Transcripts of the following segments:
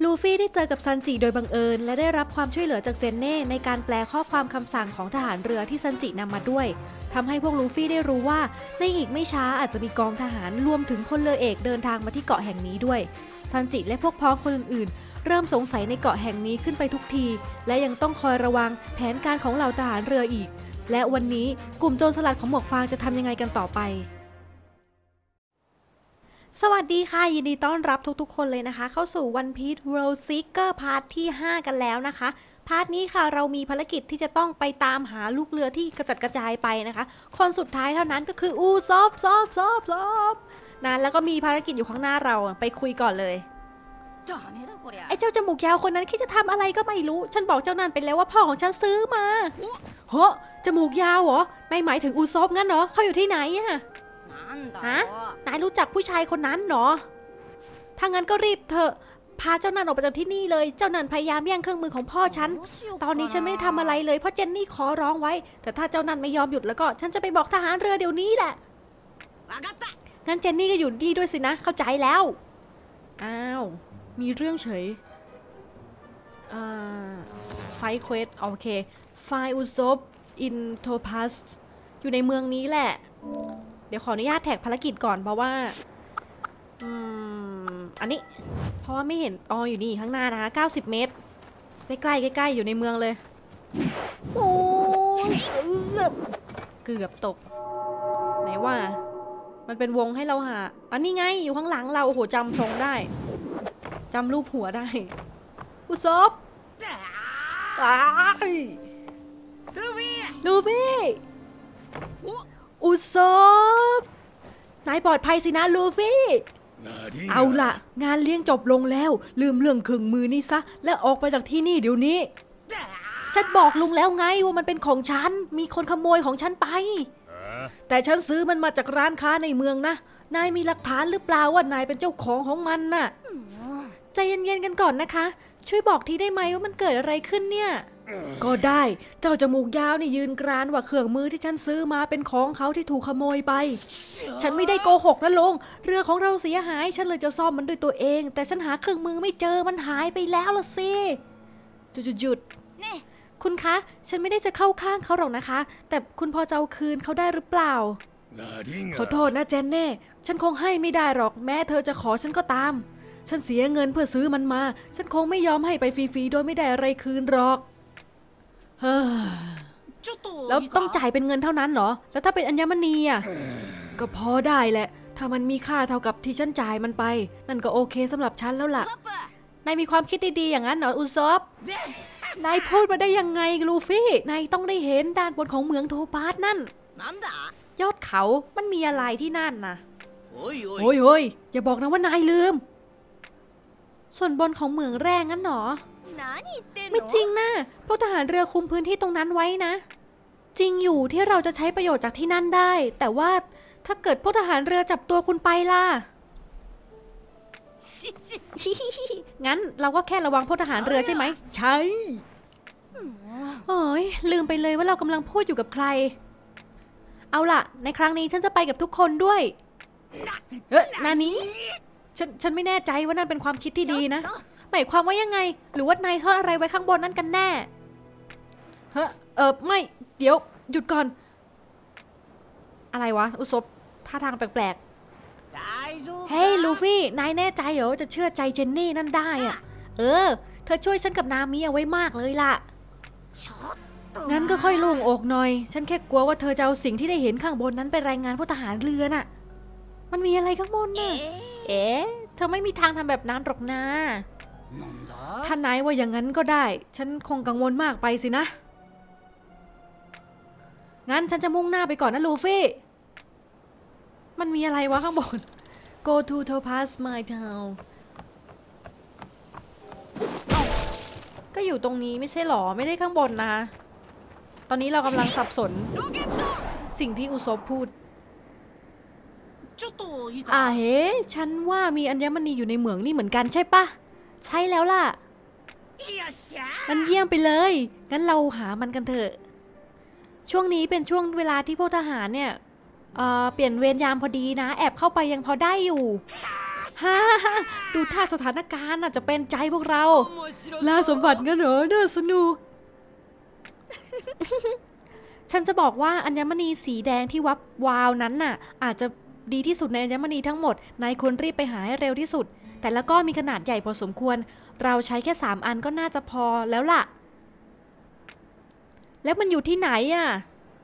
ลูฟี่ได้เจอกับซันจิโดยบังเอิญและได้รับความช่วยเหลือจากเจนเน่ในการแปลข้อความคำสั่งของทหารเรือที่ซันจินำมาด้วยทำให้พวกลูฟี่ได้รู้ว่าในอีกไม่ช้าอาจจะมีกองทหารรวมถึงพลเรือเอกเดินทางมาที่เกาะแห่งนี้ด้วยซันจิและพวกพ้องคนอื่นๆเริ่มสงสัยในเกาะแห่งนี้ขึ้นไปทุกทีและยังต้องคอยระวังแผนการของเหล่าทหารเรืออีกและวันนี้กลุ่มโจรสลัดของหมวกฟางจะทำยังไงกันต่อไปสวัสดีค่ะยินดีต้อนรับทุกๆคนเลยนะคะเข้าสู่ One Piece World Seeker พาร์ทที่ 5 กันแล้วนะคะพาร์ทนี้ค่ะเรามีภารกิจที่จะต้องไปตามหาลูกเรือที่กระจัดกระจายไปนะคะคนสุดท้ายเท่านั้นก็คืออูซอฟนั้นแล้วก็มีภารกิจอยู่ข้างหน้าเราไปคุยก่อนเลยไอ้เจ้าจมูกยาวคนนั้นคิดจะทำอะไรก็ไม่รู้ฉันบอกเจ้านั่นไปแล้วว่าพ่อของฉันซื้อมาเฮ้อจมูกยาวเหรอนายหมายถึงอูซอฟงั้นเหรอเขาอยู่ที่ไหนอะฮะนายรู้จักผู้ชายคนนั้นเหรอถ้างั้นก็รีบเถอะพาเจ้านันออกไปจากที่นี่เลยเจ้านันพยายามแย่งเครื่องมือของพ่อฉันตอนนี้ฉันไม่ได้ทำอะไรเลยเพราะเจนนี่ขอร้องไว้แต่ถ้าเจ้านันไม่ยอมหยุดแล้วก็ฉันจะไปบอกทหารเรือเดี๋ยวนี้แหละงั้นเจนนี่ก็อยู่ดีด้วยสินะเข้าใจแล้วอ้าวมีเรื่องเฉยไซเควสโอเคไฟอุซบอินโทพัสอยู่ในเมืองนี้แหละเดี๋ยวขออนุญาตแท็กภารกิจก่อนเพราะว่าอันนี้เพราะว่าไม่เห็นอยู่นี่ข้างหน้านะคะ90 เมตรใกล้ๆอยู่ในเมืองเลยโอ้ยเกือบตกไหนว่ามันเป็นวงให้เราหาอันนี้ไงอยู่ข้างหลังเราโอ้โหจำทรงได้จำรูปหัวได้อุซบลูฟี่อุซบนายปลอดภัยสินะลูฟี่เอาล่ะงานเลี้ยงจบลงแล้วลืมเรื่องเครื่องมือนี่ซะและออกไปจากที่นี่เดี๋ยวนี้ฉันบอกลุงแล้วไงว่ามันเป็นของฉันมีคนขโมยของฉันไปแต่ฉันซื้อมันมาจากร้านค้าในเมืองนะนายมีหลักฐานหรือเปล่าว่านายเป็นเจ้าของมันน่ะใจเย็นๆกันก่อนนะคะช่วยบอกทีได้ไหมว่ามันเกิดอะไรขึ้นเนี่ยก็ได้เจ้าจมูกยาวนี่ยืนกรานว่าเครื่องมือที่ฉันซื้อมาเป็นของเขาที่ถูกขโมยไปฉันไม่ได้โกหกนะลุงเรือของเราเสียหายฉันเลยจะซ่อมมันด้วยตัวเองแต่ฉันหาเครื่องมือไม่เจอมันหายไปแล้วล่ะสิหยุดคุณคะฉันไม่ได้จะเข้าข้างเขาหรอกนะคะแต่คุณพอจะเอาคืนเขาได้หรือเปล่าขอโทษนะเจนเน่ฉันคงให้ไม่ได้หรอกแม้เธอจะขอฉันก็ตามฉันเสียเงินเพื่อซื้อมันมาฉันคงไม่ยอมให้ไปฟรีๆโดยไม่ได้อะไรคืนหรอกแล้วต้องจ่ายเป็นเงินเท่านั้นเหรอแล้วถ้าเป็นอัญมณีอ่ะก็พอได้แหละถ้ามันมีค่าเท่ากับที่ฉันจ่ายมันไปนั่นก็โอเคสำหรับฉันแล้วล่ะนายมีความคิดดีๆอย่างนั้นเหรออุซบนายพูดมาได้ยังไงลูฟี่นายต้องได้เห็นด้านบนของเมืองโทปาสนั่นยอดเขามันมีอะไรที่นั่นนะโอ้ยอย่าบอกนะว่านายลืมส่วนบนของเมืองแร่งั้นหรอไม่จริงนะพวกทหารเรือคุมพื้นที่ตรงนั้นไว้นะจริงอยู่ที่เราจะใช้ประโยชน์จากที่นั่นได้แต่ว่าถ้าเกิดพวกทหารเรือจับตัวคุณไปล่ะ งั้นเราก็แค่ระวังพวกทหารเรือใช่ไหมใช่โอ้ยลืมไปเลยว่าเรากำลังพูดอยู่กับใครเอาล่ะในครั้งนี้ฉันจะไปกับทุกคนด้วยนานี้ฉันไม่แน่ใจว่านั่นเป็นความคิดที่ดีนะหมายความว่ายังไงหรือว่านายซ่อนอะไรไว้ข้างบนนั่นกันแน่ไม่เดี๋ยวหยุดก่อนอะไรวะอุศบท่าทางแปลกๆเฮ้ยลูฟี่นายแน่ใจเหรอจะเชื่อใจเจนนี่นั่นได้อะเธอช่วยฉันกับนามิเอาไว้มากเลยล่ะงั้นก็ค่อยโล่งอกหน่อยฉันแค่กลัวว่าเธอจะเอาสิ่งที่ได้เห็นข้างบนนั้นไปรายงานพวกทหารเรือน่ะมันมีอะไรข้างบนน่ะเธอไม่มีทางทำแบบนั้นหรอกนะถ้านายว่าอย่างนั้นก็ได้ฉันคงกังวลมากไปสินะงั้นฉันจะมุ่งหน้าไปก่อนนะลูฟี่มันมีอะไรวะข้างบน Go to Topaz My Town ก็อยู่ตรงนี้ไม่ใช่หรอไม่ได้ข้างบนนะตอนนี้เรากำลังสับสนสิ่งที่อุศบพูดเฮ้ฉันว่ามีอัญมณีอยู่ในเหมืองนี่เหมือนกันใช่ปะใช่แล้วล่ะมันเยี่ยมไปเลยงั้นเราหามันกันเถอะช่วงนี้เป็นช่วงเวลาที่พวกทหารเนี่ยเปลี่ยนเวรยามพอดีนะแอบเข้าไปยังพอได้อยู่ฮ่าดูท่าสถานการณ์น่ะจะเป็นใจพวกเราล่าสมบัติงั้นเหรอน่าสนุก ฉันจะบอกว่าอัญมณีสีแดงที่วับวาวนั้นน่ะอาจจะดีที่สุดในอัญมณีทั้งหมดนายควรรีบไปหาให้เร็วที่สุดแต่ละก้อนมีขนาดใหญ่พอสมควรเราใช้แค่3 อันก็น่าจะพอแล้วล่ะแล้วมันอยู่ที่ไหนอ่ะ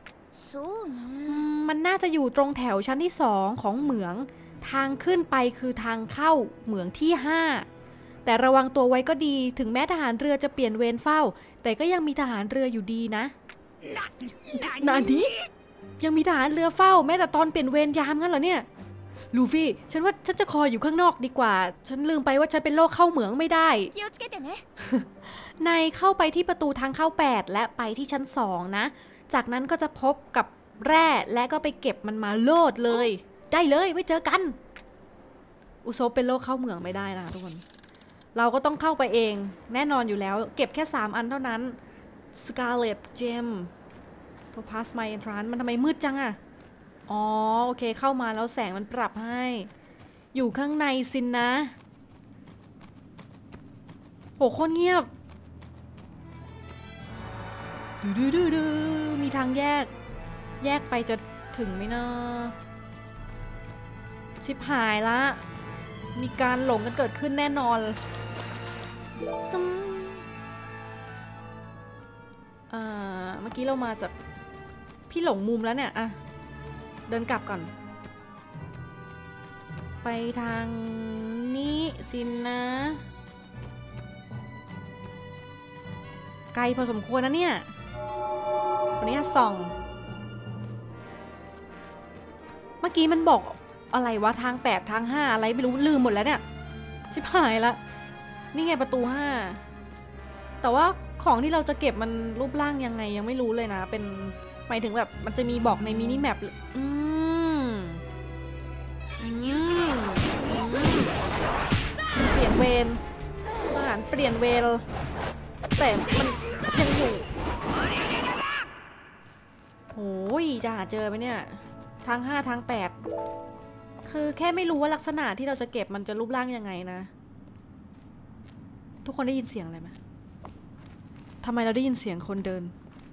มันน่าจะอยู่ตรงแถวชั้นที่2ของเหมืองทางขึ้นไปคือทางเข้าเหมืองที่5แต่ระวังตัวไว้ก็ดีถึงแม้ทหารเรือจะเปลี่ยนเวรเฝ้าแต่ก็ยังมีทหารเรืออยู่ดีนะนาดิยังมีทหารเรือเฝ้าแม้แต่ตอนเปลี่ยนเวรยามงั้นเหรอเนี่ยลูฟี่ฉันว่าฉันจะคอยอยู่ข้างนอกดีกว่าฉันลืมไปว่าฉันเป็นโรคเข้าเหมืองไม่ได้นายเข้าไปที่ประตูทางเข้า8และไปที่ชั้น2นะจากนั้นก็จะพบกับแร่และก็ไปเก็บมันมาโลดเลยได้เลยไว้เจอกันอุโซเป็นโรคเข้าเหมืองไม่ได้นะทุกคนเราก็ต้องเข้าไปเองแน่นอนอยู่แล้วเก็บแค่3 อันเท่านั้น Scarlet Gem Topaz My Entrance มันทำไมมืดจังอะอ๋อโอเคเข้ามาแล้วแสงมันปรับให้อยู่ข้างในสินนะโหโคตรเงียบดูมีทางแยกไปจะถึงไหมนะชิบหายละมีการหลงกันเกิดขึ้นแน่นอนซึมเมื่อกี้เรามาจากพี่หลงมุมแล้วเนี่ยอะเดินกลับก่อนไปทางนี้สินะไกลพอสมควรนะเนี่ยวันนี้ส่องเมื่อกี้มันบอกอะไรวะทาง8ทาง5อะไรไม่รู้ลืมหมดแล้วเนี่ยชิบหายละนี่ไงประตู5แต่ว่าของที่เราจะเก็บมันรูปร่างยังไงยังไม่รู้เลยนะเป็นหมายถึงแบบมันจะมีบอกในมินิแมปเปลี่ยนเวรทหารเปลี่ยนเวรแต่มันยังอยู่โอ้ยจะหาเจอไหมเนี่ยทาง5ทาง8คือแค่ไม่รู้ว่าลักษณะที่เราจะเก็บมันจะรูปร่างยังไงนะทุกคนได้ยินเสียงอะไรไหมทำไมเราได้ยินเสียงคนเดิน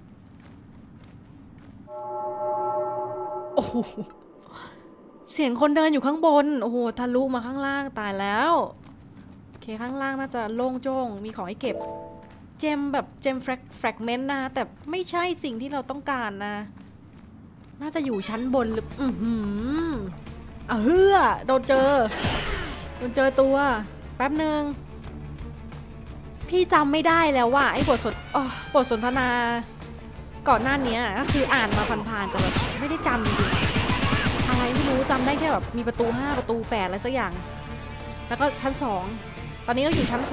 โอ้โหเสียงคนเดินอยู่ข้างบนโอ้โหทะลุมาข้างล่างตายแล้วโอเคข้างล่างน่าจะโล่งโจ้งมีของให้เก็บเจมแบบเจมแฟกเมนต์นะแต่ไม่ใช่สิ่งที่เราต้องการนะน่าจะอยู่ชั้นบนหรือโดนเจอตัวแป๊บนึงพี่จำไม่ได้แล้วว่าไอ้บทสนทนาก่อนหน้านี้ก็คืออ่านมาผ่านๆแต่แบบไม่ได้จำจริงๆอะไรไม่รู้จำได้แค่แบบมีประตู5ประตู8อะไรสักอย่างแล้วก็ชั้น2ตอนนี้ก็อยู่ชั้น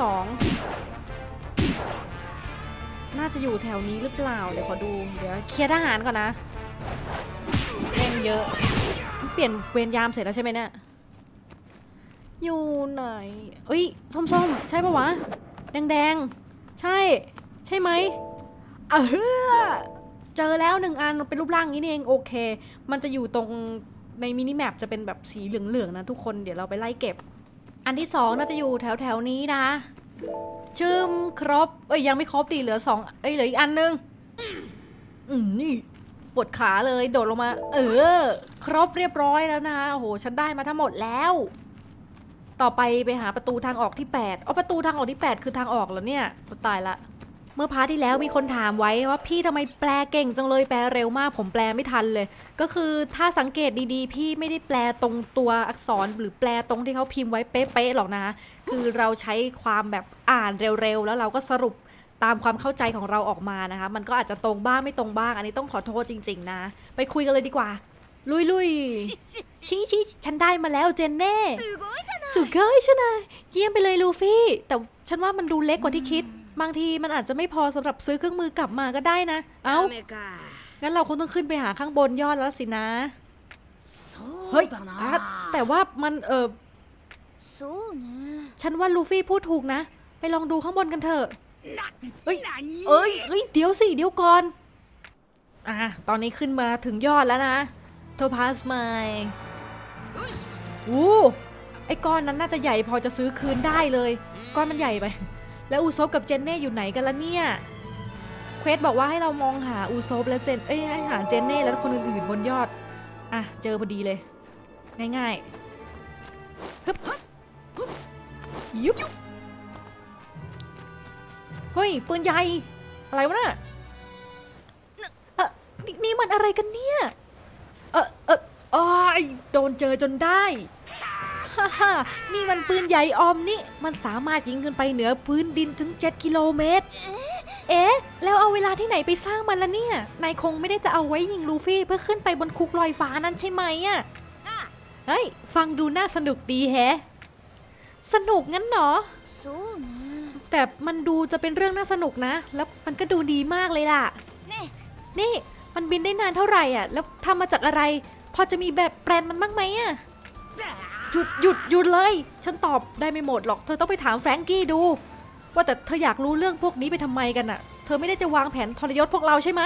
2น่าจะอยู่แถวนี้หรือเปล่าเดี๋ยวขอดูเดี๋ยวเคลียร์ทหารก่อนนะแม่งเยอะเปลี่ยนเวรยามเสร็จแล้วใช่ไหมเนี่ยอยู่ไหนเอ้ยส้มๆใช่ปะวะแดงใช่ไหมเจอแล้ว1 อันเป็นรูปร่างนี้นี่เองโอเคมันจะอยู่ตรงในมินิแมปจะเป็นแบบสีเหลืองๆนะทุกคนเดี๋ยวเราไปไล่เก็บอันที่2น่าจะอยู่แถวนี้นะชื่มครบยังไม่ครบดิเหลือ2เหลืออีกอันนึงนี่ปวดขาเลยโดดลงมาครบเรียบร้อยแล้วนะโอ้โหฉันได้มาทั้งหมดแล้วต่อไปหาประตูทางออกที่8ประตูทางออกที่8คือทางออกเหรอเนี่ยตายละเมื่อพาร์ทที่แล้วมีคนถามไว้ว่าพี่ทำไมแปลเก่งจังเลยแปลเร็วมากผมแปลไม่ทันเลยก็คือถ้าสังเกตดีๆพี่ไม่ได้แปลตรงตัวอักษรหรือแปลตรงที่เขาพิมพ์ไว้เป๊ะๆหรอกนะคือเราใช้ความแบบอ่านเร็วๆแล้วเราก็สรุปตามความเข้าใจของเราออกมานะคะมันก็อาจจะตรงบ้างไม่ตรงบ้างอันนี้ต้องขอโทษจริงๆนะไปคุยกันเลยดีกว่าลุยชี้ฉันได้มาแล้วเจนเน่สุดเกยใช่ไหมเยี่ยมไปเลยลูฟี่แต่ฉันว่ามันดูเล็กกว่าที่คิดบางทีมันอาจจะไม่พอสำหรับซื้อเครื่องมือกลับมาก็ได้นะงั้นเราคงต้องขึ้นไปหาข้างบนยอดแล้วสินะเฮ้ยแต่ว่ามันฉันว่าลูฟี่พูดถูกนะไปลองดูข้างบนกันเถอะเฮ้ยเดี๋ยวสิเดี๋ยวก่อนตอนนี้ขึ้นมาถึงยอดแล้วนะโทพาสไมไอ้อ้ก้อนนั้นน่าจะใหญ่พอจะซื้อคืนได้เลยก้อนมันใหญ่ไปแล้วอูซบกับเจนเน่อยู่ไหนกันล่ะเนี่ยเควสบอกว่าให้เรามองหาอูซบและให้หาเจนเน่และคนอื่นๆบนยอดอ่ะเจอพอดีเลยง่ายๆฮึบยุบเฮ้ยปืนใหญ่อะไรวะน่ะนี่มันอะไรกันเนี่ยโดนเจอจนได้ฮ่านี่มันปืนใหญ่ออมนี่มันสามารถยิงขึ้นไปเหนือพื้นดินถึง7 กิโลเมตรแล้วเอาเวลาที่ไหนไปสร้างมันละเนี่ยนายคงไม่ได้จะเอาไว้ยิงลูฟี่เพื่อขึ้นไปบนคุกลอยฟ้านั้นใช่ไหมอ่ะเฮ้ยฟังดูน่าสนุกดีแฮะสนุกงั้นเหรอแต่มันดูจะเป็นเรื่องน่าสนุกนะแล้วมันก็ดูดีมากเลยล่ะนี่มันบินได้นานเท่าไหร่อ่ะแล้วทำมาจากอะไรพอจะมีแบบแปลนมันบ้างไหมอ่ะหยุดเลยฉันตอบได้ไม่หมดหรอกเธอต้องไปถามแฟรงกี้ดูว่าแต่เธออยากรู้เรื่องพวกนี้ไปทำไมกันอ่ะเธอไม่ได้จะวางแผนทรยศพวกเราใช่ไหม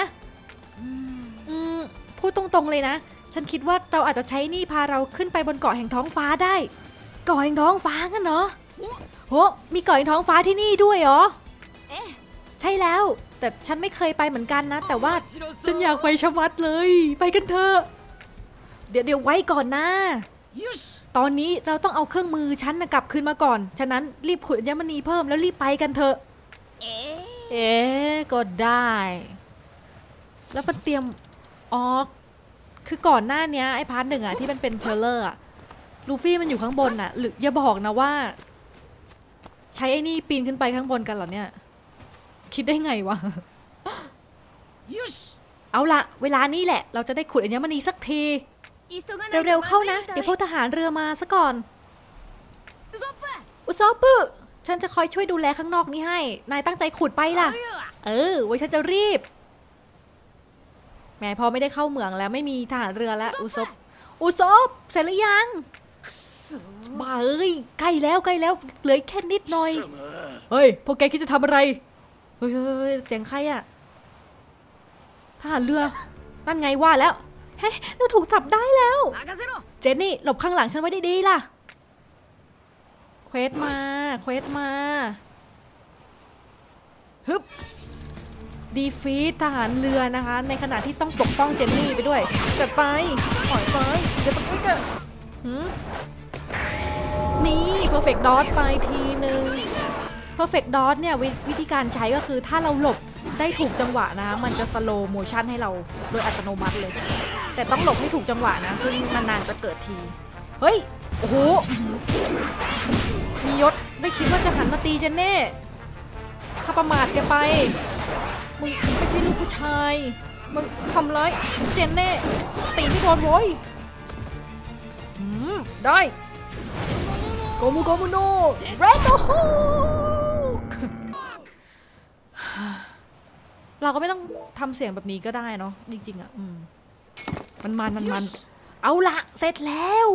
พูดตรงๆเลยนะฉันคิดว่าเราอาจจะใช้นี่พาเราขึ้นไปบนเกาะแห่งท้องฟ้าได้เกาะแห่งท้องฟ้ากันเนาะโหมีเกาะแห่งท้องฟ้าที่นี่ด้วยเหรอใช่แล้วแต่ฉันไม่เคยไปเหมือนกันนะแต่ว่าฉันอยากไปชะมัดเลยไปกันเถอะเดี๋ยวไว้ก่อนนะตอนนี้เราต้องเอาเครื่องมือฉันกลับคืนมาก่อนฉะนั้นรีบขุดอัญมณีเพิ่มแล้วรีบไปกันเถอะก็ได้แล้วมันเตรียมคือก่อนหน้านี้ไอ้พาร์ทหนึ่งอะที่มันเป็นเทเลอร์อะลูฟี่มันอยู่ข้างบนอะหรืออย่าบอกนะว่าใช้ไอ้นี่ปีนขึ้นไปข้างบนกันเหรอเนี่ยคิดได้ไงวะเอาละเวลานี้แหละเราจะได้ขุดอัญมณีสักทีเร็วๆเข้านะเดี๋ยวพวกทหารเรือมาซะก่อนอุซอปปุฉันจะคอยช่วยดูแลข้างนอกนี้ให้นายตั้งใจขุดไปล่ะไว้ฉันจะรีบแหมพอไม่ได้เข้าเมืองแล้วไม่มีทหารเรือแล้วอุซบเสร็จหรือยังบ้าใกล้แล้วเหลือแค่นิดหน่อยเฮ้ยพวกแกคิดจะทำอะไรเฮ้ยเสียงใครอะทหารเรือนั่นไงว่าแล้วเฮ้ยเราถูกจับได้แล้วเจนนี่หลบข้างหลังฉันไว้ดีๆล่ะเควสมาฮึบดีฟีททหารเรือนะคะในขณะที่ต้องปกป้องเจนนี่ไปด้วยจัดไปปล่อยไปจะต้องไม่เกิดนี่ perfect dodge ไปทีนึง perfect dodge เนี่ยวิธีการใช้ก็คือถ้าเราหลบได้ถูกจังหวะนะมันจะ slow motion ให้เราโดยอัตโนมัติเลยแต่ต้องหลบให้ถูกจังหวะนะซึ่งนานๆจะเกิดทีเฮ้ยโอ้โหมียศไม่คิดว่าจะหันมาตีเจนเน่ถ้าประมาทแกไปมึงไม่ใช่ลูกผู้ชายมึงทำร้ายเจนเน่ตีไม่โดนโว้ยได้โกมูโนเรดโฮเราก็ไม่ต้องทำเสียงแบบนี้ก็ได้เนาะจริงๆอ่ะมันเอาละเสร็จแล้ว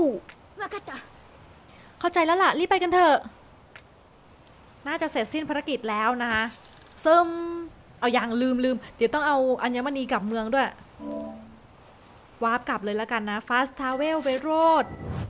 เข้าใจแล้วล่ะรีบไปกันเถอะน่าจะเสร็จสิ้นภารกิจแล้วนะคะซึมเอาอย่างลืมเดี๋ยวต้องเอาอัญมณีกลับเมืองด้วยวาร์ปกลับเลยแล้วกันนะ fast travel ไปโรด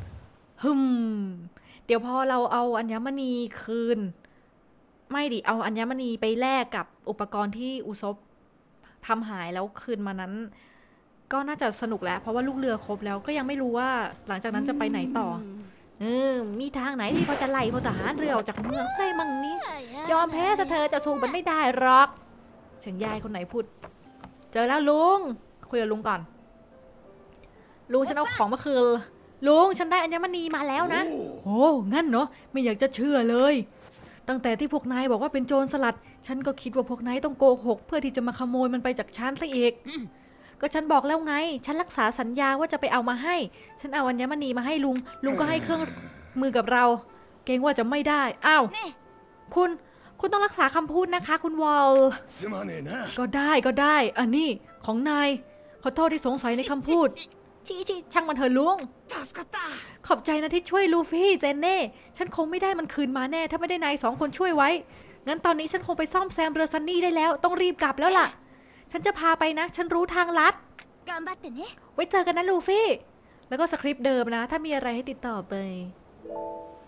เดี๋ยวพอเราเอาอัญมณีคืนไม่ดิเอาอัญมณีไปแลกกับอุปกรณ์ที่อุซบทำหายแล้วคืนมานั้นก็น่าจะสนุกแล้วเพราะว่าลูกเรือครบแล้วก็ยังไม่รู้ว่าหลังจากนั้นจะไปไหนต่อมีทางไหนที่พอจะไล่พลทหารเรือออกจากเมืองได้มั่งนี้ยอมแพ้ซะเธอจะสู้มันไม่ได้หรอกเสียงยายคนไหนพูดเจอแล้วลุงคุยกับลุงก่อนลุงฉันเอาของมาคืนลุงฉันได้อัญมณีมาแล้วนะโอ้งั้นเนาะไม่อยากจะเชื่อเลยตั้งแต่ที่พวกนายบอกว่าเป็นโจรสลัดฉันก็คิดว่าพวกนายต้องโกหกเพื่อที่จะมาขโมยมันไปจากฉันซะอีกก็ฉันบอกแล้วไงฉันรักษาสัญญาว่าจะไปเอามาให้ฉันเอาอัญมณีมาให้ลุงก็ให้เครื่องมือกับเราเกรงว่าจะไม่ได้อ้าวคุณต้องรักษาคำพูดนะคะคุณวอลก็ได้อันนี้ของนายขอโทษที่สงสัยในคำพูดช่างมันเถอะลุงขอบใจนะที่ช่วยลูฟี่เจนเน่ฉันคงไม่ได้มันคืนมาแน่ถ้าไม่ได้นาย2 คนช่วยไว้งั้นตอนนี้ฉันคงไปซ่อมแซมเรือซันนี่ได้แล้วต้องรีบกลับแล้วล่ะฉันจะพาไปนะฉันรู้ทางลัดไว้เจอกันนะลูฟี่แล้วก็สคริปต์เดิมนะถ้ามีอะไรให้ติดต่อไป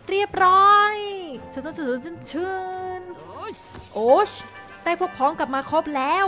เรียบร้อยเชิญโอ๊ชได้พวกพ้องกลับมาครบแล้ว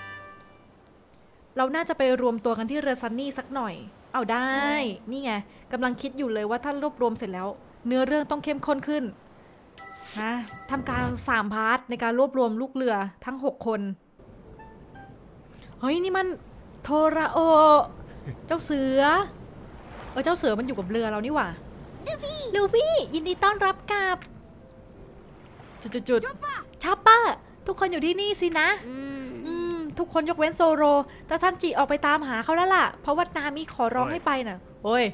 เราน่าจะไปรวมตัวกันที่เรือซันนี่สักหน่อยเอาได้นี่ไงกำลังคิดอยู่เลยว่าถ้ารวบรวมเสร็จแล้วเนื้อเรื่องต้องเข้มข้นขึ้นนะทำการ3 พาร์ทในการรวบรวมลูกเรือทั้ง6 คนเฮ้ยนี่มันโทราโอเจ้าเสือเจ้าเสือมันอยู่กับเรือเรานี่หว่าลูฟี่ยินดีต้อนรับกับจุดชอปเปอร์ทุกคนอยู่ที่นี่สินะทุกคนยกเว้นโซโรแต่ซันจิออกไปตามหาเขาแล้วล่ะเพราะว่านามิขอร้องให้ไปน่ะโอ้ย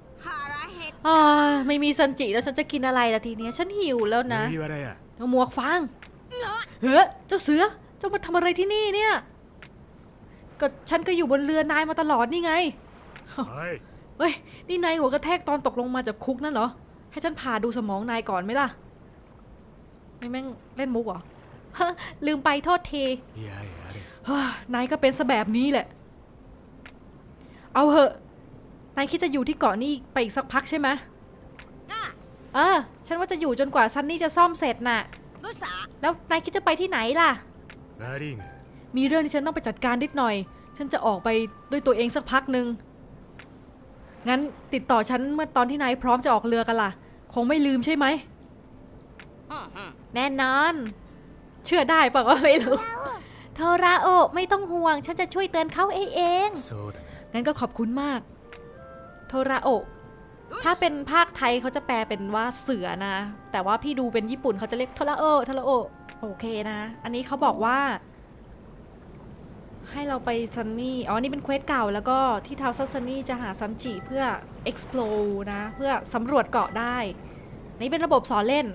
ไม่มีซันจิแล้วฉันจะกินอะไรล่ะทีนี้ฉันหิวแล้วนะหมวกฟางเฮ้ยเจ้าเสือเจ้ามาทำอะไรที่นี่เนี่ยก็ฉันก็อยู่บนเรือนายมาตลอดนี่ไงเฮ้ยนี่นายหัวกระแทกตอนตกลงมาจากคุกนั่นเหรอให้ฉันผ่าดูสมองนายก่อนไหมล่ะไม่แม่งเล่นมุกเหรอลืมไปโทษทีนายก็เป็นซะแบบนี้แหละเอาเหอะนายคิดจะอยู่ที่เกาะนี่ไปอีกสักพักใช่ไหมฉันว่าจะอยู่จนกว่าซันนี่จะซ่อมเสร็จน่ะแล้วนายคิดจะไปที่ไหนล่ะมีเรื่องที่ฉันต้องไปจัดการนิดหน่อยฉันจะออกไปด้วยตัวเองสักพักหนึ่งงั้นติดต่อฉันเมื่อตอนที่นายพร้อมจะออกเรือกันล่ะคงไม่ลืมใช่ไหมแน่นอนเชื่อได้ปะว่าไม่รู้โทราโอไม่ต้องห่วงฉันจะช่วยเตือนเขาเองงั้นก็ขอบคุณมากโทราโอถ้าเป็นภาคไทยเขาจะแปลเป็นว่าเสือนะแต่ว่าพี่ดูเป็นญี่ปุ่นเขาจะเรียกโทราโอโอเคนะอันนี้เขาบอกว่าให้เราไปซันนี่นี่เป็นเควสเก่าแล้วก็ที่เท้าซันนี่จะหาซันจิเพื่อ explore นะเพื่อสำรวจเกาะได้นี่เป็นระบบสอนเล่น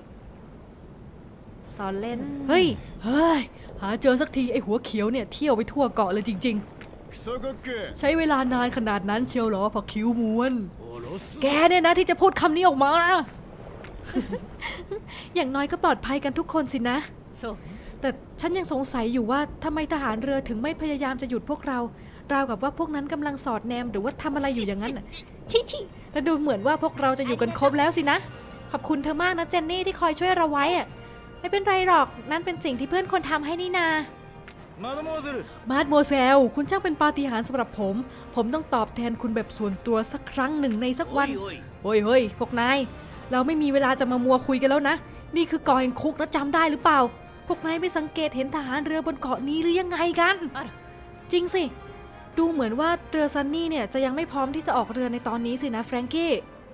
เฮ้ยหาเจอสักทีไอหัวเขียวเนี่ยเที่ยวไปทั่วเกาะเลยจริงๆใช้เวลานานขนาดนั้นเชียวเหรอผักคิ้วม้วนแกเนี่ยนะที่จะพูดคำนี้ออกมา อย่างน้อยก็ปลอดภัยกันทุกคนสินะแต่ฉันยังสงสัยอยู่ว่าทำไมทหารเรือถึงไม่พยายามจะหยุดพวกเราราวกับว่าพวกนั้นกำลังสอดแนมหรือว่าทำอะไรอยู่อย่างนั้นน่ะชิแต่ดูเหมือนว่าพวกเราจะอยู่กันครบแล้วสินะขอบคุณเธอมากนะเจนนี่ที่คอยช่วยเราไว้อะไม่เป็นไรหรอกนั่นเป็นสิ่งที่เพื่อนคนทำให้นี่นามาดโมเซลคุณช่างเป็นปาฏิหาริย์สำหรับผมต้องตอบแทนคุณแบบส่วนตัวสักครั้งหนึ่งในสักวันเฮ้ยพวกนายเราไม่มีเวลาจะมามัวคุยกันแล้วนะนี่คือเกาะแห่งคุกนะจำได้หรือเปล่าพวกนายไม่สังเกตเห็นทหารเรือบนเกาะนี้หรือยังไงกันจริงสิดูเหมือนว่าเรือซันนี่เนี่ยจะยังไม่พร้อมที่จะออกเรือในตอนนี้สินะแฟรงกี้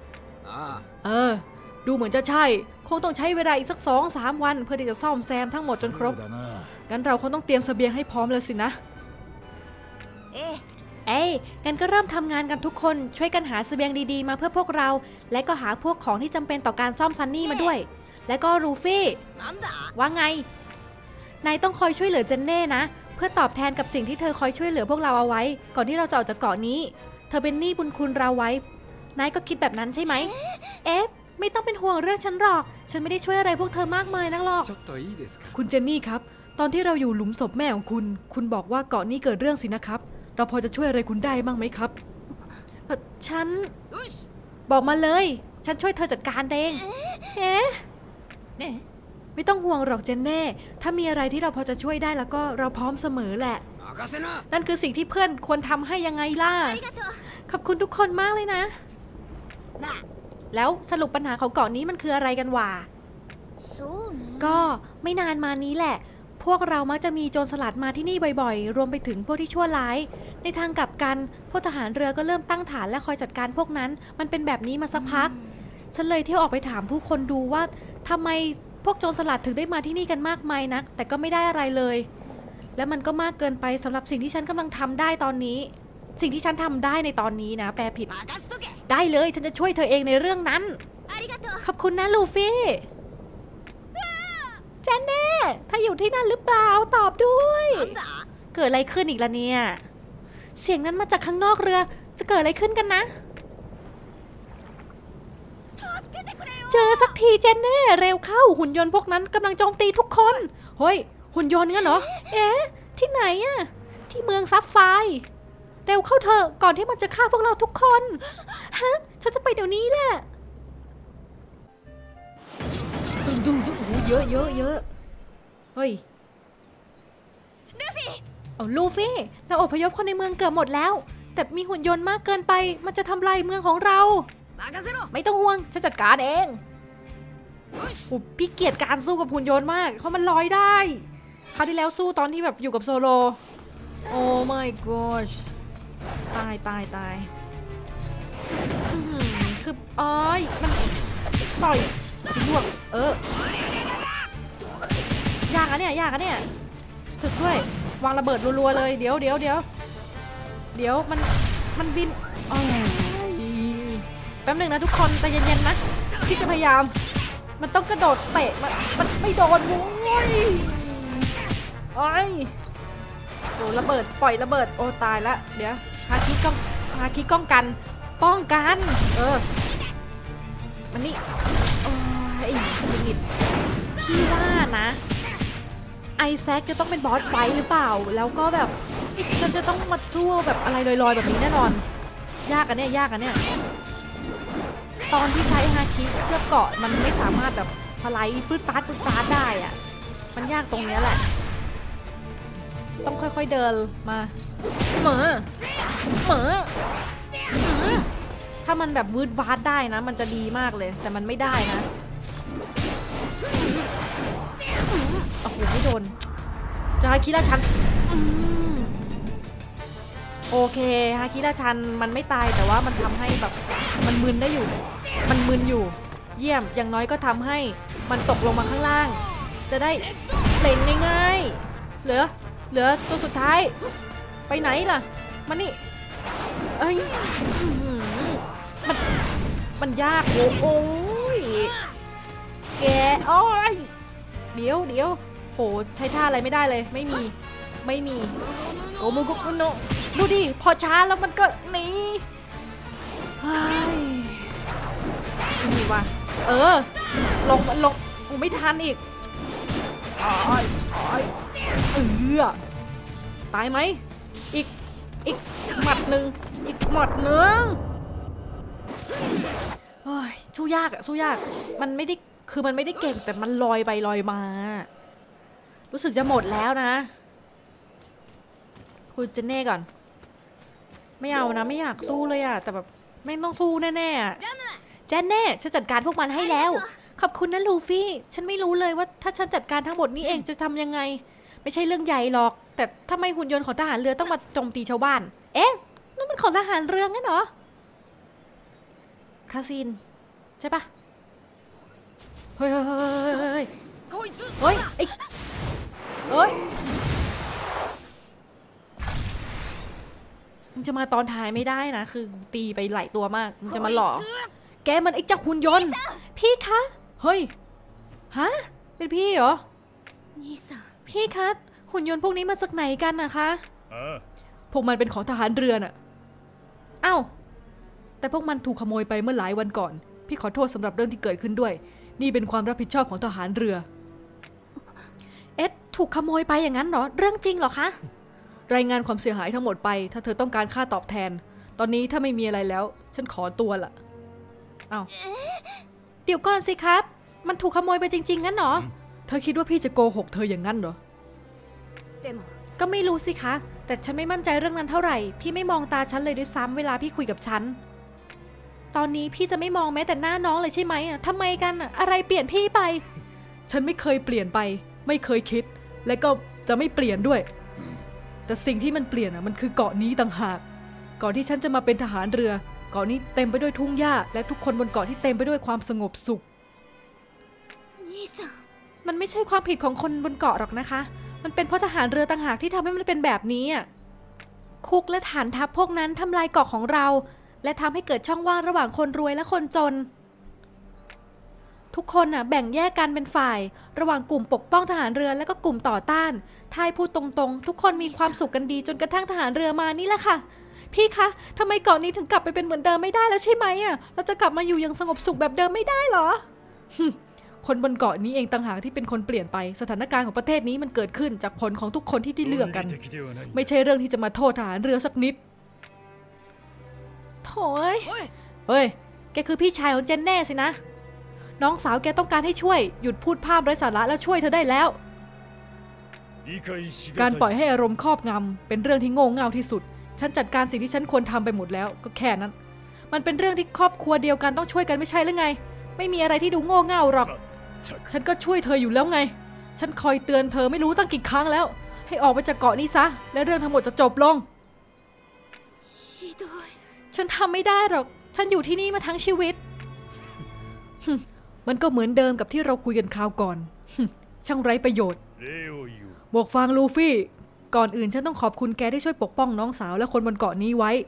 ดูเหมือนจะใช่คงต้องใช้เวลาอีกสัก 2-3 วันเพื่อที่จะซ่อมแซมทั้งหมดจนครบงั้นเราคงต้องเตรียมเสบียงให้พร้อมเลยสินะงั้นก็เริ่มทำงานกันทุกคนช่วยกันหาเสบียงดีๆมาเพื่อพวกเราและก็หาพวกของที่จำเป็นต่อการซ่อมซันนี่มาด้วยและก็รูฟี่ว่าไงนายต้องคอยช่วยเหลือเจนเน่นะเพื่อตอบแทนกับสิ่งที่เธอคอยช่วยเหลือพวกเราเอาไว้ก่อนที่เราจะออกจากเกาะนี้เธอเป็นหนี้บุญคุณเราไว้นายก็คิดแบบนั้นใช่ไหมไม่ต้องเป็นห่วงเรื่องฉันหรอกฉันไม่ได้ช่วยอะไรพวกเธอมากมายนักหรอกคุณเจนนี่ครับตอนที่เราอยู่หลุมศพแม่ของคุณบอกว่าเกาะนี้เกิดเรื่องสินะครับเราพอจะช่วยอะไรคุณได้บ้างไหมครับฉันบอกมาเลยฉันช่วยเธอจัดการเองไม่ต้องห่วงหรอกเจนเน่ถ้ามีอะไรที่เราพอจะช่วยได้แล้วก็เราพร้อมเสมอแหละนั่นคือสิ่งที่เพื่อนควรทำให้ยังไงล่ะขอบคุณทุกคนมากเลยนะแล้วสรุปปัญหาของเกาะนี้มันคืออะไรกันวะก็ไม่นานมานี้แหละพวกเรามักจะมีโจรสลัดมาที่นี่บ่อยๆรวมไปถึงพวกที่ชั่วร้ายในทางกลับกันพวกทหารเรือก็เริ่มตั้งฐานและคอยจัดการพวกนั้นมันเป็นแบบนี้มาสักพักฉันเลยเที่ยวออกไปถามผู้คนดูว่าทำไมพวกโจรสลัดถึงได้มาที่นี่กันมากมายนักแต่ก็ไม่ได้อะไรเลยและมันก็มากเกินไปสำหรับสิ่งที่ฉันกำลังทำได้ตอนนี้สิ่งที่ฉันทำได้ในตอนนี้นะแปลผิดได้เลยฉันจะช่วยเธอเองในเรื่องนั้นขอบคุณนะลูฟี่เจนเน่ถ้าอยู่ที่นั่นหรือเปล่าตอบด้วยเกิดอะไรขึ้นอีกล่ะเนี่ยเสียงนั้นมาจากข้างนอกเรือจะเกิดอะไรขึ้นกันนะเจอสักทีเจนเน่เร็วเข้าหุ่นยนต์พวกนั้นกำลังโจมตีทุกคนเฮ้ยหุ่นยนต์งั้นเหรอที่ไหนอะที่เมืองซับไฟเร็วเข้าเถอะก่อนที่มันจะฆ่าพวกเราทุกคนฮะฉันจะไปเดี๋ยวนี้แหละเยอะเยอะเยอะเฮ้ยลูฟี่เราอพยพคนในเมืองเกือบหมดแล้วแต่มีหุ่นยนต์มากเกินไปมันจะทำลายเมืองของเราไม่ต้องห่วงฉันจัดการเองพี่เกลียดการสู้กับหุ่นยนต์มากเพราะมันลอยได้คราวที่แล้วสู้ตอนที่แบบอยู่กับโซโลโอ้ my gosh ตายคืออ้อยมันต่อยลวกยากอะเนี่ยถึกด้วยวางระเบิดรัวๆเลยเดี๋ยวมันบินแป๊บหนึ่งนะทุกคนใจเย็นๆนะที่จะพยายามมันต้องกระโดดเตะมันไม่โดนโว้ยโอ้ระเบิดปล่อยระเบิดโอ้ตายละเดี๋ยวฮาคิป้องกันมันนี่ไอ้หิดพี่ว่านะไอแซคจะต้องเป็นบอสไฟหรือเปล่าแล้วก็แบบฉันจะต้องมาสู้แบบอะไรลอยๆแบบนี้แน่นอนยากอะเนี่ยตอนที่ใช้ฮาคิเพื่อเกาะมันไม่สามารถแบบพลายปื๊ดปาดได้อะมันยากตรงนี้แหละต้องค่อยๆเดินมาเหมือถ้ามันแบบวืดวาดได้นะมันจะดีมากเลยแต่มันไม่ได้นะโอ้โหไม่โดนจะฮาคิราชันโอเคฮาคิราชันมันไม่ตายแต่ว่ามันทำให้แบบมันมึนได้อยู่มันมึนอยู่เยี่ยมอย่างน้อยก็ทำให้มันตกลงมาข้างล่างจะได้เล่นง่ายๆเหลือตัวสุดท้ายไปไหนล่ะมันนี่เอ้ยมันยากโอ้ยแกโอ้ยเดี๋ยวโหใช้ท่าอะไรไม่ได้เลยไม่มีโอโมกุโนดูดิพอช้าแล้วมันก็หนีนี่ว่ะลงไม่ทันอีกตายไหมอีกหมัดหนึ่งสู้ยากมันไม่ได้เก่งแต่มันลอยไปลอยมารู้สึกจะหมดแล้วนะคุณเจเน่ก่อนไม่เอานะไม่อยากสู้เลยอะแต่แบบไม่ต้องสู้แน่ๆเจเน่ฉันจัดการพวกมันให้แล้วขอบคุณนะลูฟี่ฉันไม่รู้เลยว่าถ้าฉันจัดการทั้งหมดนี้เองจะทำยังไงไม่ใช่เรื่องใหญ่หรอกแต่ทำไมหุ่นยนต์ของทหารเรือต้องมาโจมตีชาวบ้านนั่นมันของทหารเรืองั้นเหรอคาซินใช่ปะเฮ้ยมันจะมาตอนท้ายไม่ได้นะคือตีไปหลายตัวมากมันจะมาหลอกแกมันไอ้เจ้าหุ่นยนต์พี่คะเฮ้ยฮะเป็นพี่เหรอพี่คะหุ่นยนต์พวกนี้มาจากไหนกันนะคะพวกมันเป็นของทหารเรือน่ะอ้าวแต่พวกมันถูกขโมยไปเมื่อหลายวันก่อนพี่ขอโทษสำหรับเรื่องที่เกิดขึ้นด้วยนี่เป็นความรับผิดชอบของทหารเรือถูกขโมยไปอย่างนั้นเหรอเรื่องจริงเหรอคะรายงานความเสียหายทั้งหมดไปถ้าเธอต้องการค่าตอบแทนตอนนี้ถ้าไม่มีอะไรแล้วฉันขอตัวละอ้าวเดี๋ยวก่อนสิครับมันถูกขโมยไปจริงๆงั้นเหรอเธอคิดว่าพี่จะโกหกเธออย่างนั้นเหรอก็ไม่รู้สิคะแต่ฉันไม่มั่นใจเรื่องนั้นเท่าไหร่พี่ไม่มองตาฉันเลยด้วยซ้ำเวลาพี่คุยกับฉันตอนนี้พี่จะไม่มองแม้แต่หน้าน้องเลยใช่ไหมทำไมกันอะไรเปลี่ยนพี่ไปฉันไม่เคยเปลี่ยนไปไม่เคยคิดและก็จะไม่เปลี่ยนด้วยแต่สิ่งที่มันเปลี่ยนมันคือเกาะนี้ต่างหากก่อนที่ฉันจะมาเป็นทหารเรือเกาะนี้เต็มไปด้วยทุ่งหญ้าและทุกคนบนเกาะที่เต็มไปด้วยความสงบสุขมันไม่ใช่ความผิดของคนบนเกาะหรอกนะคะมันเป็นเพราะทหารเรือต่างหากที่ทำให้มันเป็นแบบนี้คุกและฐานทัพพวกนั้นทำลายเกาะของเราและทำให้เกิดช่องว่างระหว่างคนรวยและคนจนทุกคนแบ่งแยกกันเป็นฝ่ายระหว่างกลุ่มปกป้องทหารเรือและก็กลุ่มต่อต้านถ้าให้พูดตรงๆทุกคนมีความสุขกันดีจนกระทั่งทหารเรือมานี่แหละค่ะพี่คะทำไมเกาะนี้ถึงกลับไปเป็นเหมือนเดิมไม่ได้แล้วใช่ไหมเราจะกลับมาอยู่อย่างสงบสุขแบบเดิมไม่ได้เหรอ คนบนเกาะนี้เองต่างหากที่เป็นคนเปลี่ยนไปสถานการณ์ของประเทศนี้มันเกิดขึ้นจากผลของทุกคนที่ได้เลือกกันไม่ใช่เรื่องที่จะมาโทษทหารเรือสักนิดโถ่เฮ้ยแกคือพี่ชายของเจนแน่สินะน้องสาวแกต้องการให้ช่วยหยุดพูดพร่ำไร้สาระแล้วช่วยเธอได้แล้วการปล่อยให้อารมณ์ครอบงำเป็นเรื่องที่โง่เง่าที่สุดฉันจัดการสิ่งที่ฉันควรทำไปหมดแล้วก็แค่นั้นมันเป็นเรื่องที่ครอบครัวเดียวกันต้องช่วยกันไม่ใช่หรือไงไม่มีอะไรที่ดูโง่เง่าหรอกฉันก็ช่วยเธออยู่แล้วไงฉันคอยเตือนเธอไม่รู้ตั้งกี่ครั้งแล้วให้ออกไปจากเกาะนี้ซะและเรื่องทั้งหมดจะจบลงฉันทำไม่ได้หรอกฉันอยู่ที่นี่มาทั้งชีวิตมันก็เหมือนเดิมกับที่เราคุยกันคราวก่อนช่างไร้ประโยชน์บอกฟังลูฟี่ก่อนอื่นฉันต้องขอบคุณแกที่ช่วยปกป้องน้องสาวและคนบนเกาะนี้ไว้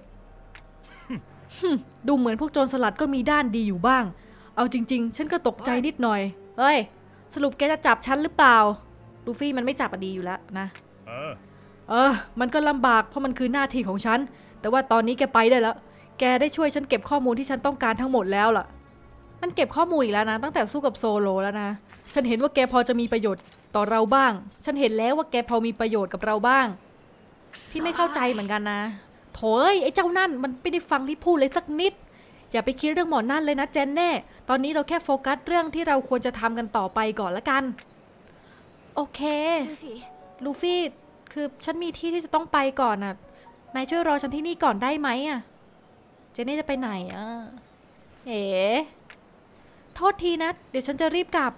ดูเหมือนพวกโจรสลัดก็มีด้านดีอยู่บ้างเอาจริงๆฉันก็ตกใจนิดหน่อยเฮ้ยสรุปแกจะจับฉันหรือเปล่าลูฟี่มันไม่จับดีอยู่แล้วนะมันก็ลำบากเพราะมันคือหน้าที่ของฉันแต่ว่าตอนนี้แกไปได้แล้วแกได้ช่วยฉันเก็บข้อมูลที่ฉันต้องการทั้งหมดแล้วล่ะมันเก็บข้อมูลอีกแล้วนะตั้งแต่สู้กับโซโลแล้วนะฉันเห็นว่าแกพอจะมีประโยชน์ต่อเราบ้างฉันเห็นแล้วว่าแกพอมีประโยชน์กับเราบ้างพี่ไม่เข้าใจเหมือนกันนะโถ่ไอ้เจ้านั่นมันไม่ได้ฟังที่พูดเลยสักนิดอย่าไปคิดเรื่องหมอนั่นเลยนะเจนเน่ตอนนี้เราแค่โฟกัสเรื่องที่เราควรจะทำกันต่อไปก่อนละกันโอเคลูฟี่คือฉันมีที่ที่จะต้องไปก่อนน่ะนายช่วยรอฉันที่นี่ก่อนได้ไหมอ่ะเจนเน่จะไปไหนอ่ะโทษทีนะเดี๋ยวฉันจะรีบกลับ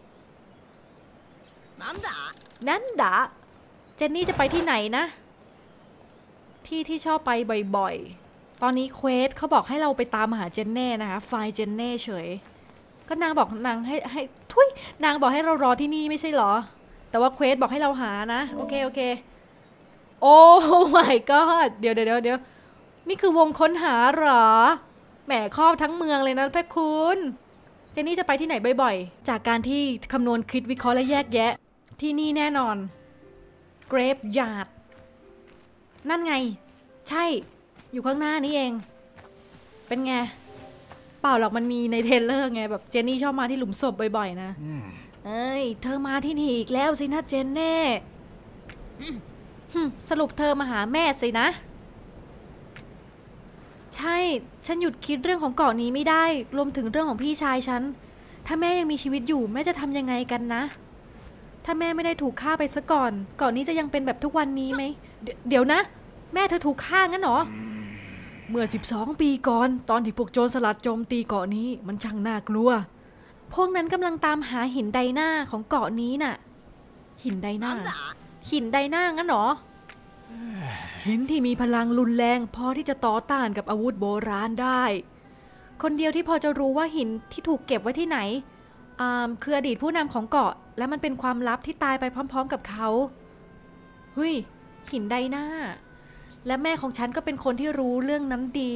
นั่นด่าเจนนี่จะไปที่ไหนนะที่ชอบไปบ่อยๆตอนนี้เควสเขาบอกให้เราไปตามหาเจนเน่นะคะไฟล์เจนเน่เฉยก็นางบอกนางให้ทุยนางบอกให้เรารอที่นี่ไม่ใช่หรอแต่ว่าเควสบอกให้เราหานะโอเคโอ้ my god เดี๋ยวนี่คือวงค้นหาเหรอแหมครอบทั้งเมืองเลยนะเพื่อนคุณเจนนี่จะไปที่ไหนบ่อยๆจากการที่คำนวณคิดวิเคราะห์และแยกแยะที่นี่แน่นอนเกรฟยาร์ดนั่นไงใช่อยู่ข้างหน้านี่เองเป็นไงเปล่าหรอกมันมีในเทรลเลอร์ไงแบบเจนนี่ชอบมาที่หลุมศพบ่อยๆนะเอ้ยเธอมาที่นี่อีกแล้วสินะเจนเน่สรุปเธอมาหาแม่สินะใช่ฉันหยุดคิดเรื่องของเกาะนี้ไม่ได้รวมถึงเรื่องของพี่ชายฉันถ้าแม่ยังมีชีวิตอยู่แม่จะทำยังไงกันนะถ้าแม่ไม่ได้ถูกฆ่าไปซะก่อนเกาะนี้จะยังเป็นแบบทุกวันนี้ไหมเดี๋ยวนะแม่เธอถูกฆ่างั้นหรอเมื่อ12 ปีก่อนตอนที่พวกโจรสลัดโจมตีเกาะนี้มันช่างน่ากลัวพวกนั้นกำลังตามหาหินไดนาของเกาะนี้น่ะหินไดนางั้นหรอหินที่มีพลังรุนแรงพอที่จะต่อต้านกับอาวุธโบราณได้คนเดียวที่พอจะรู้ว่าหินที่ถูกเก็บไว้ที่ไหนคืออดีตผู้นำของเกาะและมันเป็นความลับที่ตายไปพร้อมๆกับเขาเฮ้ยหินไดนาและแม่ของฉันก็เป็นคนที่รู้เรื่องนั้นดี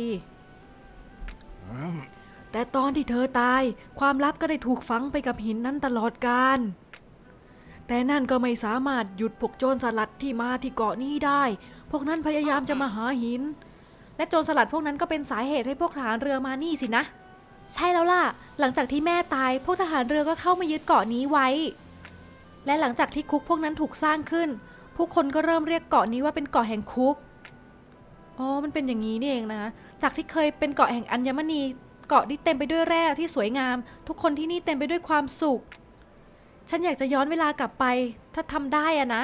แต่ตอนที่เธอตายความลับก็ได้ถูกฝังไปกับหินนั้นตลอดกาลแต่นั่นก็ไม่สามารถหยุดพวกโจรสลัดที่มาที่เกาะนี้ได้พวกนั้นพยายามจะมาหาหินและโจรสลัดพวกนั้นก็เป็นสาเหตุให้พวกทหารเรือมานี่สินะใช่แล้วล่ะหลังจากที่แม่ตายพวกทหารเรือก็เข้ามายึดเกาะนี้ไว้และหลังจากที่คุกพวกนั้นถูกสร้างขึ้นผู้คนก็เริ่มเรียกเกาะนี้ว่าเป็นเกาะแห่งคุกอ๋อมันเป็นอย่างนี้นี่เองนะจากที่เคยเป็นเกาะแห่งอัญมณีเกาะที่เต็มไปด้วยแร่ที่สวยงามทุกคนที่นี่เต็มไปด้วยความสุขฉันอยากจะย้อนเวลากลับไปถ้าทำได้อะนะ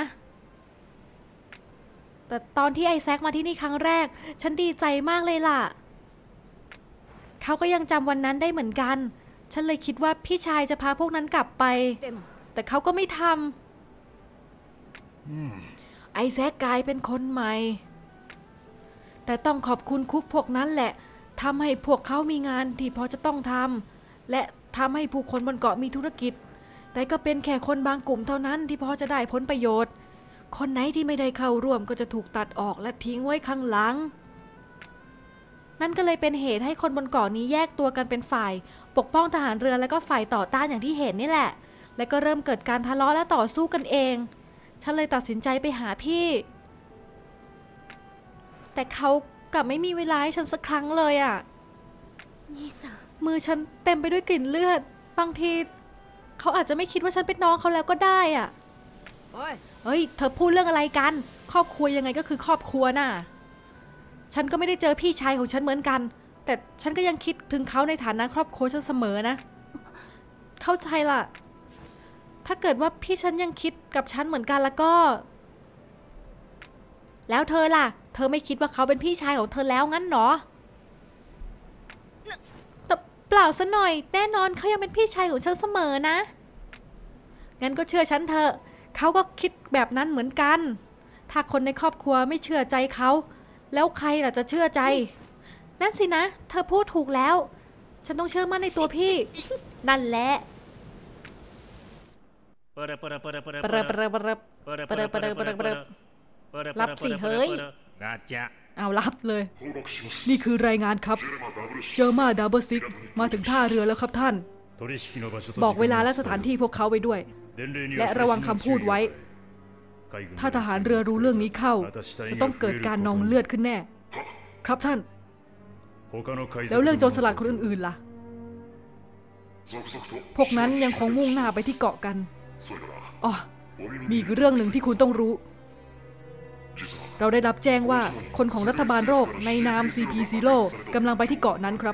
แต่ตอนที่ไอแซคมาที่นี่ครั้งแรกฉันดีใจมากเลยล่ะเขาก็ยังจำวันนั้นได้เหมือนกันฉันเลยคิดว่าพี่ชายจะพาพวกนั้นกลับไปแต่เขาก็ไม่ทำไอแซคกลายเป็นคนใหม่แต่ต้องขอบคุณคุกพวกนั้นแหละทำให้พวกเขามีงานที่พอจะต้องทำและทำให้ผู้คนบนเกาะมีธุรกิจแต่ก็เป็นแค่คนบางกลุ่มเท่านั้นที่พอจะได้ผลประโยชน์คนไหนที่ไม่ได้เข้าร่วมก็จะถูกตัดออกและทิ้งไว้ข้างหลังนั่นก็เลยเป็นเหตุให้คนบนเกาะนี้แยกตัวกันเป็นฝ่ายปกป้องทหารเรือและก็ฝ่ายต่อต้านอย่างที่เห็นนี่แหละและก็เริ่มเกิดการทะเลาะและต่อสู้กันเองฉันเลยตัดสินใจไปหาพี่แต่เขากลับไม่มีเวลาให้ฉันสักครั้งเลยอ่ะมือฉันเต็มไปด้วยกลิ่นเลือดบางทีเขาอาจจะไม่คิดว่าฉันเป็นน้องเขาแล้วก็ได้อ่ะเฮ้ยเธอพูดเรื่องอะไรกันครอบครัวยังไงก็คือครอบครัวน่ะฉันก็ไม่ได้เจอพี่ชายของฉันเหมือนกันแต่ฉันก็ยังคิดถึงเขาในฐานะครอบครัวฉันเสมอนะเข้าใจล่ะถ้าเกิดว่าพี่ฉันยังคิดกับฉันเหมือนกันแล้วก็แล้วเธอล่ะเธอไม่คิดว่าเขาเป็นพี่ชายของเธอแล้วงั้นหรอแต่เปล่าซะหน่อยแน่นอนเขายังเป็นพี่ชายของฉันเสมอนะงั้นก็เชื่อฉันเถอะเขาก็คิดแบบนั้นเหมือนกันถ้าคนในครอบครัวไม่เชื่อใจเขาแล้วใครล่ะจะเชื่อใจนั่นสินะเธอพูดถูกแล้วฉันต้องเชื่อมั่นในตัวพี่นั่นแหละรับสิเฮ้ยเอารับเลยนี่คือรายงานครับเจอมาดับเบิลซิกมาถึงท่าเรือแล้วครับท่านบอกเวลาและสถานที่พวกเขาไว้ด้วยและระวังคำพูดไว้ถ้าทหารเรือรู้เรื่องนี้เข้าจะต้องเกิดการนองเลือดขึ้นแน่ครับท่านแล้วเรื่องโจรสลัดคนอื่นๆล่ะพวกนั้นยังคงมุ่งหน้าไปที่เกาะกันอ๋อมีอีกเรื่องหนึ่งที่คุณต้องรู้เราได้รับแจ้งว่าคนของรัฐบาลโลกในนาม CP0 กำลังไปที่เกาะนั้นครับ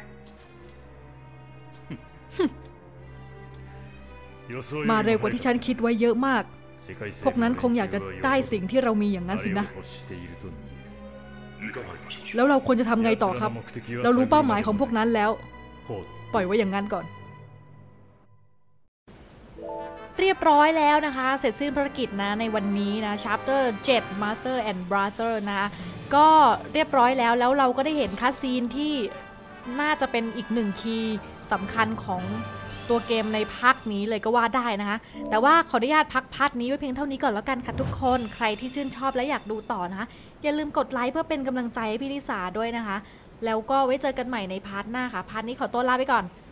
มาเร็วกว่าที่ฉันคิดไว้เยอะมากพวกนั้นคงอยากจะได้สิ่งที่เรามีอย่างนั้นสินะแล้วเราควรจะทำไงต่อครับเรารู้เป้าหมายของพวกนั้นแล้วปล่อยไว้อย่างนั้นก่อนเรียบร้อยแล้วนะคะเสร็จสิ้นภารกิจนะในวันนี้นะ Chapter 7 Mother and Brother นะก็เรียบร้อยแล้วเราก็ได้เห็นคัสซีนที่น่าจะเป็นอีกหนึ่งคีย์สำคัญของตัวเกมในภาคนี้เลยก็ว่าได้นะคะแต่ว่าขออนุญาตพักพาร์ทนี้ไว้เพียงเท่านี้ก่อนแล้วกันค่ะทุกคนใครที่ชื่นชอบและอยากดูต่อนะคะอย่าลืมกดไลค์เพื่อเป็นกำลังใจให้พี่ลิสาด้วยนะคะแล้วก็ไว้เจอกันใหม่ในพาร์ทหน้าค่ะพาร์ทนี้ขอตัวลาไปก่อน